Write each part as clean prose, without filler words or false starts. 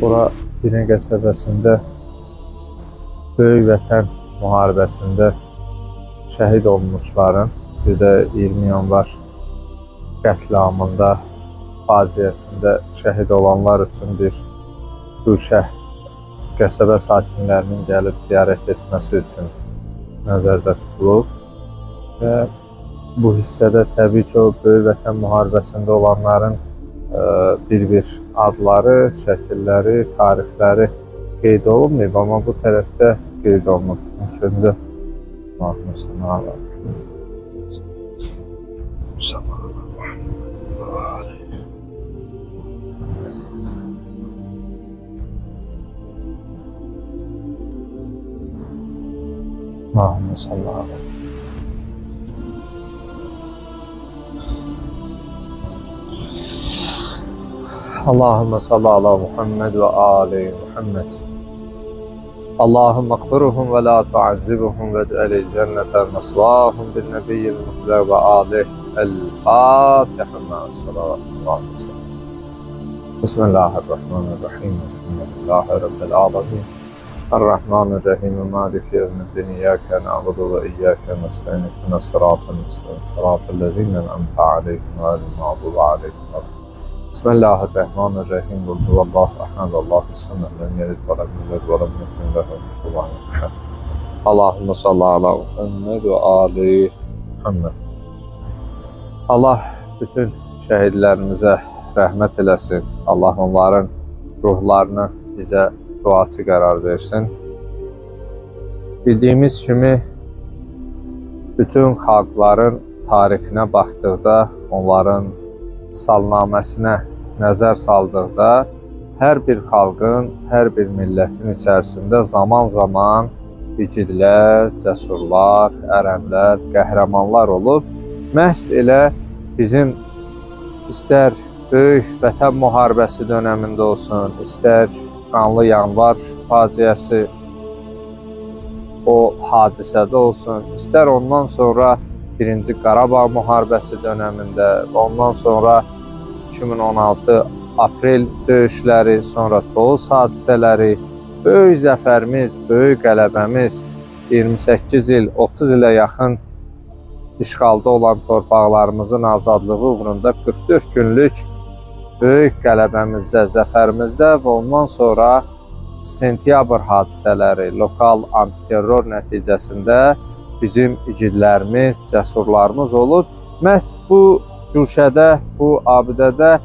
Bura Binə qəsəbəsində Böyük Vətən müharibəsində şəhid olmuşların, bir də 20 yanvar qətliamında, faciəsində şəhid olanlar üçün bir güşə qəsəbə sakinlərinin gəlib ziyarət etməsi üçün nəzərdə tutulub. Və bu hissədə təbii ki, o Böyük Vətən müharibəsində olanların bir-bir adları, şəkilləri, tarixləri qeyd olunmayıb, amma bu tərəfdə qeyd olunub. Öncə Allahümme salli ala Allahümme salli ala Allahümme salli ala Muhammed ve ali Muhammed. Allahümme akfiruhum ve la tuazzibuhum ve ce'alil cennete mesvahum bin nebiyyil mutlaq ve alih. El-Fatiha ma'as-salavat. Bismillahirrahmanirrahim. Elhamdülillahi Rabbil alamin. Ar-Rahmanir-Rahim. Maliki yevmiddin. İyyâke na'budu ve iyyâke nestaîn. İhdinas sıratal mustakîm. Sıratal lezîne en'amte aleyhim gayril mağdûbi aleyhim. Bismillahirrahmanirrahim. Qul huvallahu ahad. Allahu samed. Lem yelid ve lem yulad ve lem yekun lehu kufuven ahad. Allahümme salli ala Muhammed ve ali Muhammed. Allah bütün şəhidlərimizə rəhmət eləsin. Allah onların ruhlarını bizə duaçı qərar versin. Bildiyimiz kimi bütün xalqların tarixinə baxdıqda, onların salnaməsinə nəzər saldıqda, hər bir xalqın, hər bir millətin içərisində zaman-zaman igidlər, cəsurlar, ərənlər, qəhrəmanlar olub. Məhz elə bizim istər Böyük Vətən müharibəsi dönəmində olsun, istər Qanlı Yanvar faciəsi o hadisədə olsun, istər ondan sonra 1-ci Qarabağ müharibəsi dönəmində, ondan sonra 2016 aprel döyüşləri, sonra Tovuz hadisələri, böyük zəfərimiz, böyük qələbəmiz, 28 il, 30 ilə yaxın işğalda olan torpaqlarımızın azadlığı uğrunda 44 günlük böyük qələbəmizdə, zəfərimizdə və ondan sonra sentyabr hadisələri, lokal antiterror nəticəsində bizim igidlərimiz, cəsurlarımız olub. Məhz bu güşədə, bu abidədə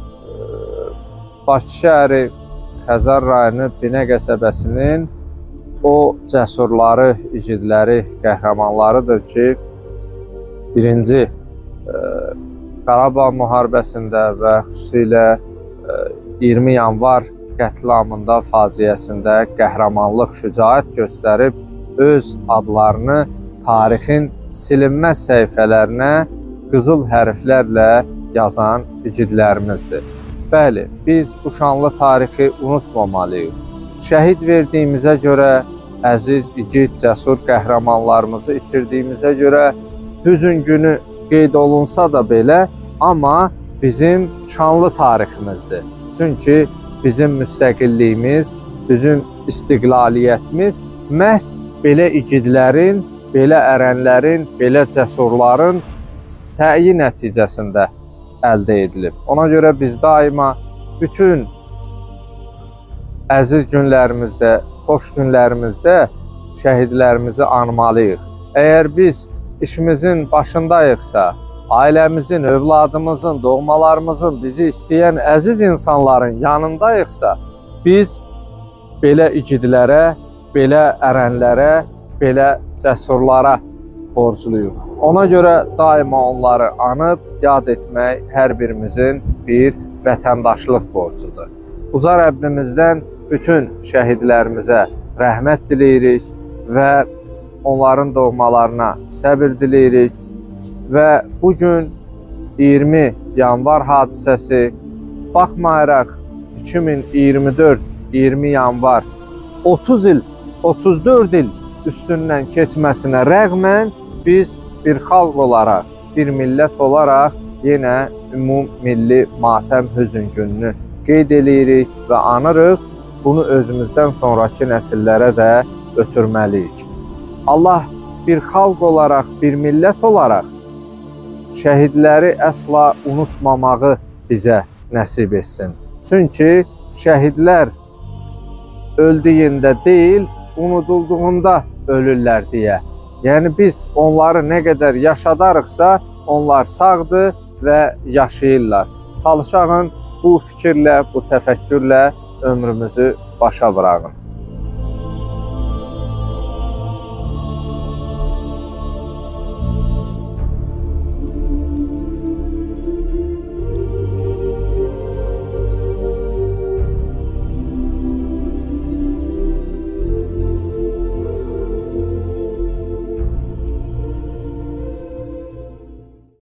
Bakı şəhəri Xəzər rayonu Binə qəsəbəsinin o cəsurları, igidləri, qəhrəmanlarıdır ki, 1-ci Qarabağ müharibəsində və xüsusilə 20 yanvar qətliamında, faciəsində qəhrəmanlıq, şücaət göstərib öz adlarını tarixin silinməz səhifələrinə qızıl hərflərlə yazan igidlərimizdir. Bəli, biz bu şanlı tarixi unutmamalıyıq. Şəhid verdiyimizə görə, əziz, igid, cəsur qəhrəmanlarımızı itirdiyimizə görə hüzün günü qeyd olunsa da belə, amma bizim şanlı tariximizdir. Çünki bizim müstəqilliyimiz, bizim istiqlaliyyətimiz məhz belə igidlərin, belə ərənlərin, belə cəsurların səyi nəticəsində əldə edilib. Ona görə biz daima bütün əziz günlərimizdə, xoş günlərimizdə şəhidlərimizi anmalıyıq. Əgər biz işimizin başındayıqsa, ailəmizin, övladımızın, doğmalarımızın, bizi istəyən əziz insanların yanındayıqsa, biz belə igidlərə, belə ərənlərə, belə cəsurlara borcluyuq. Ona görə daima onları anıb, yad etmək hər birimizin bir vətəndaşlıq borcudur. Uca Rəbbimizdən bütün şəhidlərimizə rəhmət diləyirik və onların doğmalarına səbir diləyirik və bugün 20 yanvar hadisəsi, baxmayaraq 2024-20 yanvar 30 il, 34 il üstündən keçməsinə rəğmən biz bir xalq olaraq, bir millət olaraq yenə ümum milli matəm hüzün gününü qeyd eləyirik və anırıq bunu özümüzdən sonraki nəsillərə də ötürməliyik. Allah bir xalq olaraq, bir millət olaraq şəhidləri əsla unutmamağı bizə nəsib etsin. Çünki şəhidlər öldüyündə deyil, unudulduğunda ölürlər deyə. Yəni biz onları nə qədər yaşadarıqsa, onlar sağdır və yaşayırlar. Çalışağın bu fikirlə, bu təfəkkürlə ömrümüzü başa vurağın.